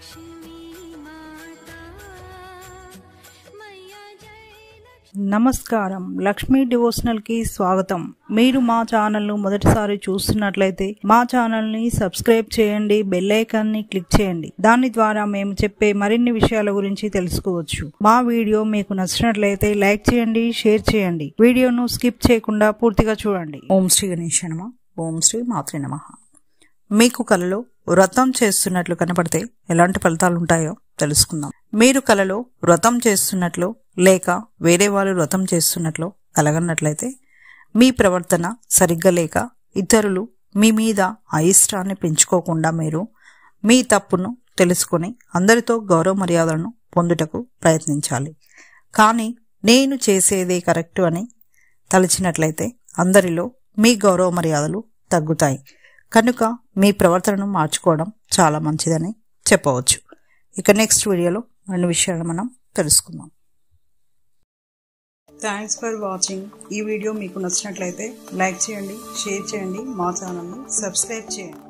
నమస్కారం, లక్ష్మీ డివోషనల్ కి స్వాగతం. మీరు మా ఛానల్ ను మొదటిసారి చూస్తున్నట్లయితే మా ఛానల్ ని సబ్స్క్రైబ్ చేయండి, బెల్ ఐకాన్ ని క్లిక్ చేయండి. దాని ద్వారా మేము చెప్పే మరిన్ని విషయాల గురించి తెలుసుకోవచ్చు. మా వీడియో మీకు నచ్చినట్లయితే లైక్ చేయండి, షేర్ చేయండి. వీడియోను స్కిప్ చేయకుండా పూర్తిగా చూడండి. ఓం శ్రీ గణేశాయ నమః. ఓం శ్రీ మాత్రే నమః. మీకు కలలో వ్రతం చేస్తున్నట్లు కనపడితే ఎలాంటి ఫలితాలు ఉంటాయో తెలుసుకుందాం. మీరు కలలో వ్రతం చేస్తున్నట్లు లేక వేరే వాళ్ళు వ్రతం చేస్తున్నట్లు కలగన్నట్లయితే మీ ప్రవర్తన సరిగ్గా లేక ఇతరులు మీ మీద అయిష్టాన్ని పెంచుకోకుండా మీరు మీ తప్పును తెలుసుకొని అందరితో గౌరవ మర్యాదలను పొందుటకు ప్రయత్నించాలి. కానీ నేను చేసేదే కరెక్టు అని తలచినట్లయితే అందరిలో మీ గౌరవ మర్యాదలు తగ్గుతాయి. కనుక మీ ప్రవర్తనను మార్చుకోవడం చాలా మంచిదని చెప్పవచ్చు. ఇక నెక్స్ట్ వీడియోలో రెండు విషయాలు మనం తెలుసుకుందాం. Thanks for watching. ఈ వీడియో మీకు నచ్చినట్లయితే లైక్ చేయండి, షేర్ చేయండి, మా ఛానల్ని సబ్స్క్రైబ్ చేయండి.